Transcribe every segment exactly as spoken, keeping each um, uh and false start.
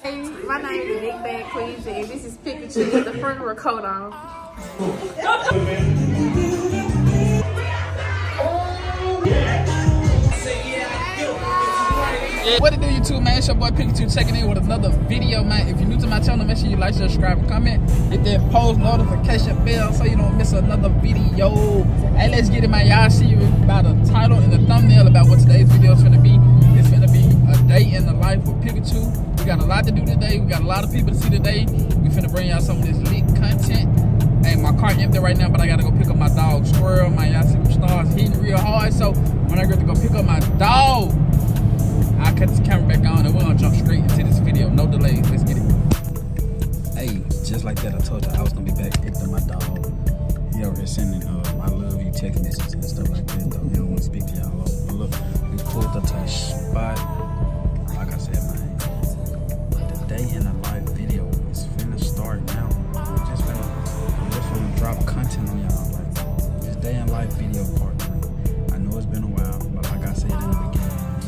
Hey, my name is Big Bad Queasy, and this is Pikachu with the front row coat on. Yeah. What it do, YouTube, man? It's your boy Pikachu checking in with another video, man. If you're new to my channel, make sure you like, subscribe, and comment. Hit that post notification bell so you don't miss another video. Hey, let's get it, man. Y'all see by the title and the thumbnail about what today's video is gonna be. It's gonna be a day in the life with Pikachu. We got a lot to do today. We got a lot of people to see today. We finna bring y'all some of this lit content. Hey, my car empty right now, but I gotta go pick up my dog Squirrel. Man, y'all see them stars hitting real hard. So when I get to go pick up my dog, I'll cut this camera back on and we're gonna jump straight into this video. No delays. Let's get it. Hey, just like that, I told you I was gonna be back picking up my dog. He over here sending uh, I love you text messages and stuff like that, though. He don't want to speak to y'all. But look, we pulled up to the spot. Like I said, man, the day in the life video is finna start now. We're just finna, we're just finna drop content on y'all. Like, this day in life video part three. I know it's been a while, but like I said in the beginning,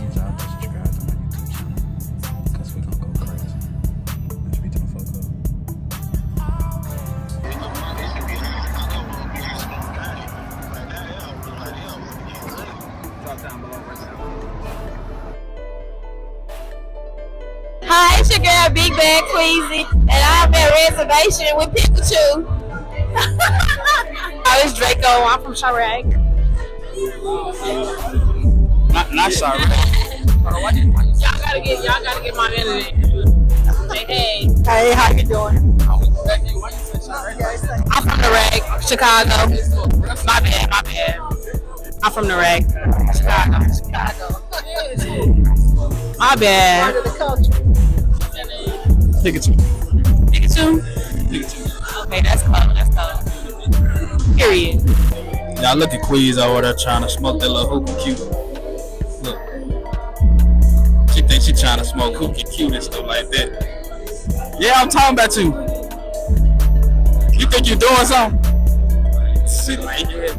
hi, it's your girl Big Bad Queasy, and I'm at reservation with Pikachu. Oh, it's Draco. I'm from Chirac. Not, not Chirac. Y'all gotta get, y'all gotta get my internet. Hey, hey. Hey, how you doing? I'm from the rag, Chicago. My bad, my bad. I'm from the rag, Chicago. Chicago. My bad. Part of the culture. Pikachu. Pikachu? Pikachu. Okay, that's cool, that's cool. Period. Y'all look at Queez over there trying to smoke that little hookah cute. Look. She thinks she trying to smoke hookah cute and stuff like that. Yeah, I'm talking about you. You think you're doing something? She like it.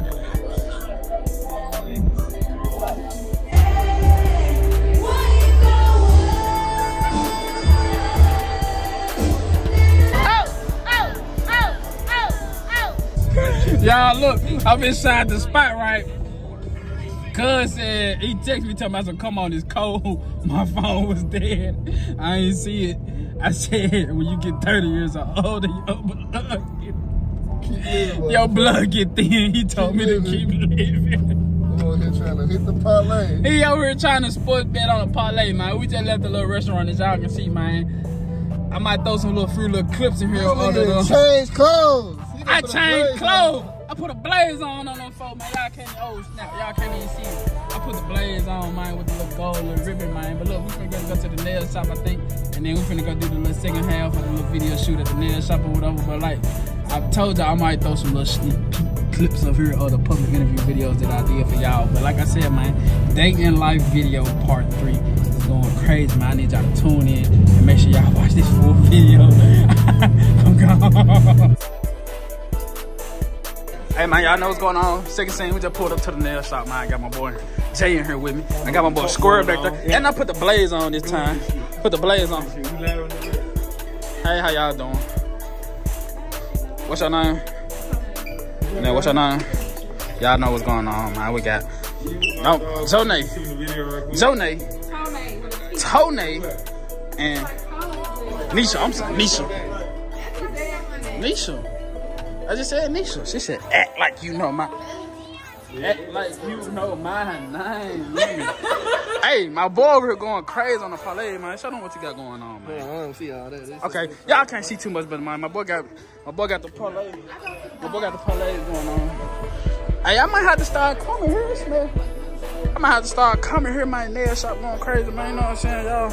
Y'all look, I'm inside the spot, right? Cuz said, he texted me telling me I said, come on, it's cold. My phone was dead. I ain't see it. I said, when you get thirty years old, your blood get, your blood get thin. He told me to keep living. Over here trying to hit the parlay. He over here trying to sports bet on a parlay, man. We just left the little restaurant as y'all can see, man. I might throw some little free little clips in here. This or nigga the, change clothes. I changed clothes. I put a blaze on on them folks, man. Y'all can't, oh snap, y'all can't even see it. I put the blaze on, man, with the little gold little ribbon, man. But look, we finna go, go to the nail shop, I think. And then we finna go do the little second half of the little video shoot at the nail shop or whatever. But like, I told y'all I might throw some little sneak peek clips of here or the public interview videos that I did for y'all. But like I said, man, day in life video part three is going crazy, man. I need y'all to tune in and make sure y'all watch this full video. I'm gone. Hey man, y'all know what's going on. Second scene, we just pulled up to the nail shop, man. I got my boy Jay in here with me. I got my boy Squirrel back there. And I put the blaze on this time. Put the blaze on. Hey, how y'all doing? What's your name? Yeah, what's your name? Y'all know what's going on, man. We got no Zone. Zone. Tone. And Nisha. I'm sorry, Nisha. Nisha. I just said Nisha. She said, act like you know my... Act like you know my name. Hey, my boy over here going crazy on the parlay, man. Show them what you got going on, man. Man, I don't see all that. It's okay, y'all can't see too much, but man, my boy got my boy got the parlay. My boy got the parlay going on. Hey, I might have to start coming here, man. I might have to start coming here. My nail shop going crazy, man. You know what I'm saying, y'all?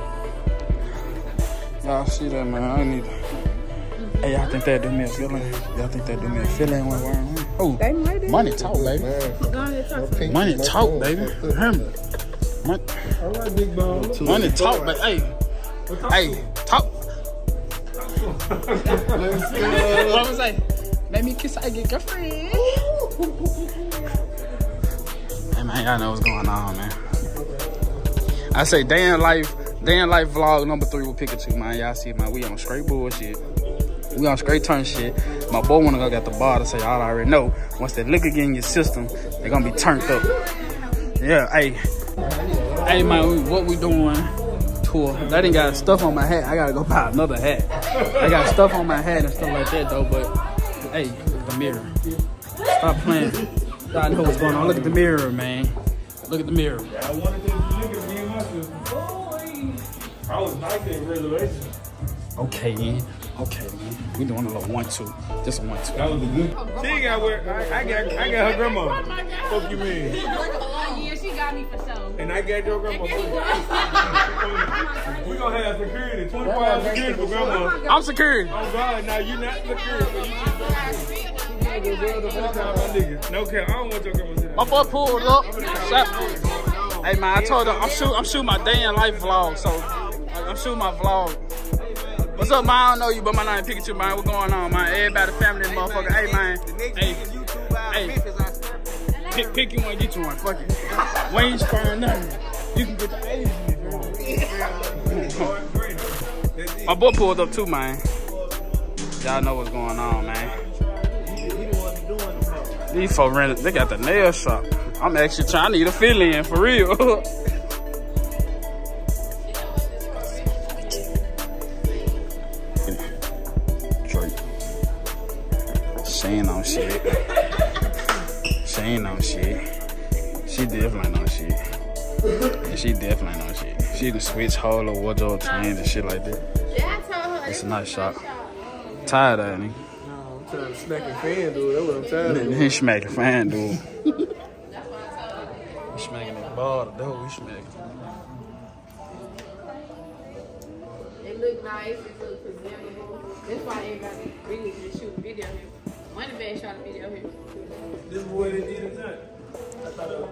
Y'all see that, man? I need to... Hey, y'all think that do me a feeling? Y'all think that do me a feeling when we're on? Oh, money talk, baby. Man. Money talk, baby. Hear me. Money, right, big bone. money talk, baby. Hey, hey, talk. What was I? Let me kiss I get girlfriend. Hey man, y'all know what's going on, man. I say day in life Day in life vlog number three with Pikachu, man. Y'all see, man, we on straight bullshit. We on straight turn shit. My boy wanna go get the bar to say, y'all already know. Once that liquor get in your system, they gonna be turned up. Yeah, hey. Hey, man, what we doing? Tour. That ain't got stuff on my hat. I gotta go buy another hat. I got stuff on my hat and stuff like that, though, but hey, the mirror. Stop playing. Y'all know what's going on. Look at the mirror, man. Look at the mirror. Yeah, I wanted to look at me and my sister. I was nice in reservation. Okay, man. Okay, man. We doing a little one two. Just a one two. That was a good. She ain't got where I, I got. I got her grandma. Fuck you mean? Yeah, she got me for sure. And I got your grandma. We gonna have security. twenty-four hour security for grandma. I'm security. Oh God, now you not security. So you just no cap. I don't want your grandma to My boy pulled up. Hey man, I told her I'm shooting. I'm shooting my day in life vlog. So I'm shooting my vlog. What's up, man? I don't know you, but my name is Pikachu, man. What's going on, man? Everybody, family, motherfucker. Hey, man. Hey, hey. Pick, pick you one, get you one. Fuck it. We ain't sparing nothing. You can get the Asian. My boy pulled up too, man. Y'all know what's going on, man. These folks rented. They got the nail shop. I'm actually trying to need a fill-in for real. She ain't on shit. She ain't on shit. She definitely on shit. Yeah, she definitely on shit. She can switch whole or wardrobe change and shit like that. Yeah, I told her. It's a nice shop. Tired of it, nigga. I'm trying to smack a fan, dude. That's what I'm trying to do. He smacking fan, dude. He smacking that ball, the door, he smacking. It look nice, it look presentable. That's why everybody really just shoot a video here. One bad shot a video here. This is what it did tonight. I thought it was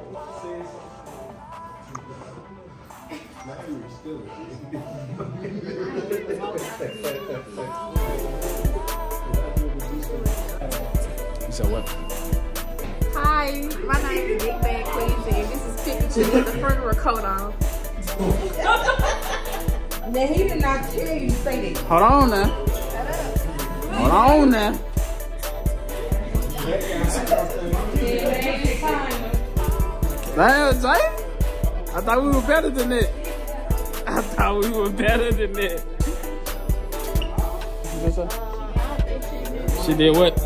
So what? Hi, my name is Big Bad Queen, and this is Pikachu with the front row coat on. Now he did not tell you to say that. Hold on now. Hold on now. Damn, Jay. I thought we were better than that. I thought we were better than that. She did what?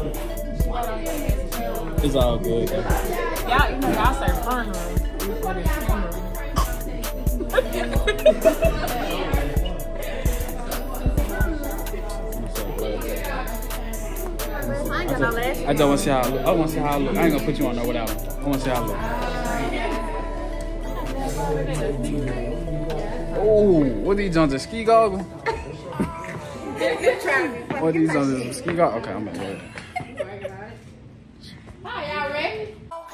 It's all good. Y'all, you know, y'all say fun room. I ain't got no lash. I just want to see how I look. I want to see how I look. I ain't gonna put you on there without one. I want to see how I look. Oh, what these Jones? A ski goggles? What these Jones? Ski goggles? Okay, I'm gonna do it. Hi, y'all ready?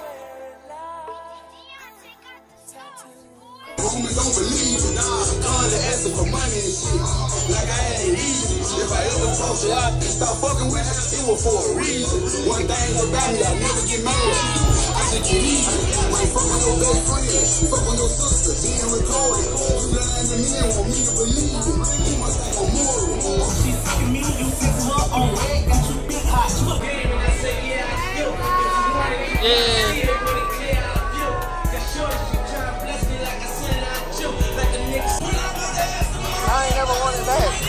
Homie, don't believe it. Nah, I'm calling to ask for money and shit. Like I had it easy. If I ever talk to y'all, stop fucking with you, it was for a reason. One thing about me, I never get mad. I should get easy. Like fuck with your best friend, fuck with your sister, being recorded. You lying to me and want me to believe it. You must think I'm moral. She's fucking me, you pick her on. Got you big hot, you a game, and I say, yeah, I feel it. Yeah. I ain't never wanted that.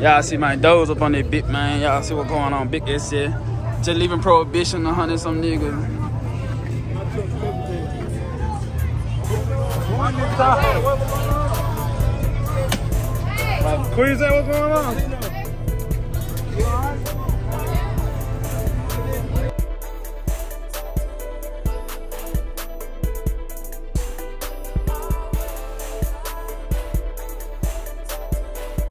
Y'all see my doors up on that bit, man. Y'all see what's going on, big S C. Just leaving Prohibition, a hundred some niggas. Queen, say what's going on?